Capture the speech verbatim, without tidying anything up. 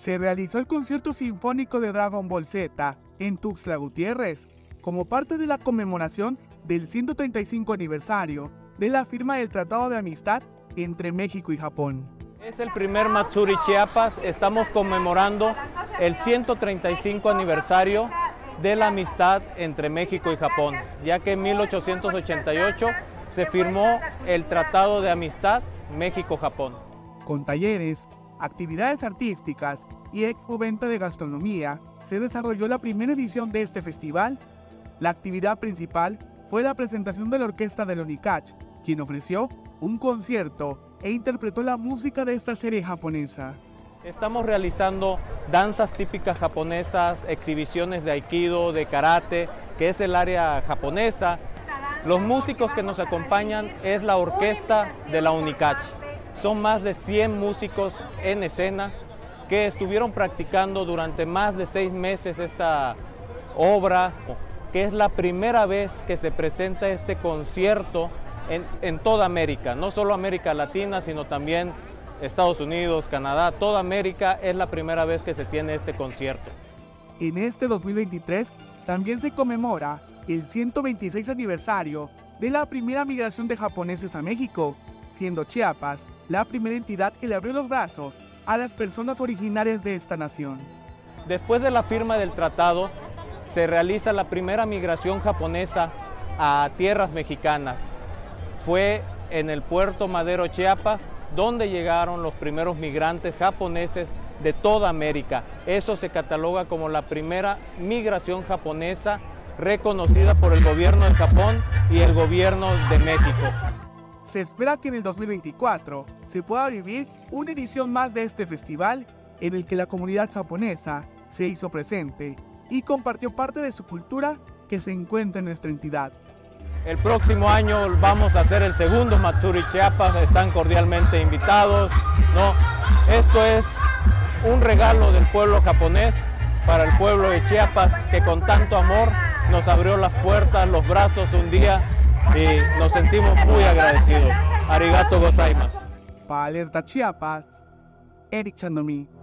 se realizó el concierto sinfónico de Dragon Ball Z en Tuxtla Gutiérrez, como parte de la conmemoración del ciento treinta y cinco aniversario de la firma del Tratado de Amistad entre México y Japón. Es el primer Matsuri Chiapas, estamos conmemorando el ciento treinta y cinco aniversario de la amistad entre México y Japón, ya que en mil ochocientos ochenta y ocho se firmó el Tratado de Amistad México-Japón. Con talleres, actividades artísticas y expo-venta de gastronomía, se desarrolló la primera edición de este festival. La actividad principal fue la presentación de la orquesta del Onikach, quien ofreció un concierto e interpretó la música de esta serie japonesa. Estamos realizando danzas típicas japonesas, exhibiciones de aikido, de karate, que es el área japonesa. Los músicos que nos acompañan es la orquesta de la Onikach. Son más de cien músicos en escena que estuvieron practicando durante más de seis meses esta obra, que es la primera vez que se presenta este concierto en, en toda América, no solo América Latina, sino también Estados Unidos, Canadá, toda América es la primera vez que se tiene este concierto. En este dos mil veintitrés también se conmemora el ciento veintiséis aniversario de la primera migración de japoneses a México, siendo Chiapas la primera entidad que le abrió los brazos a las personas originarias de esta nación. Después de la firma del tratado, se realiza la primera migración japonesa a tierras mexicanas. Fue en el puerto Madero, Chiapas, donde llegaron los primeros migrantes japoneses de toda América. Eso se cataloga como la primera migración japonesa reconocida por el gobierno de Japón y el gobierno de México. Se espera que en el dos mil veinticuatro se pueda vivir una edición más de este festival en el que la comunidad japonesa se hizo presente y compartió parte de su cultura que se encuentra en nuestra entidad. El próximo año vamos a hacer el segundo Matsuri Chiapas, están cordialmente invitados, ¿no? Esto es un regalo del pueblo japonés para el pueblo de Chiapas, que con tanto amor nos abrió las puertas, los brazos un día y nos sentimos muy agradecidos. Arigato gozaimasu. Para Alerta Chiapas, Eric Chandomí.